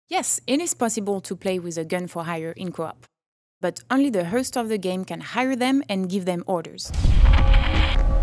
Yes, it is possible to play with a gun for hire in co-op, but only the host of the game can hire them and give them orders.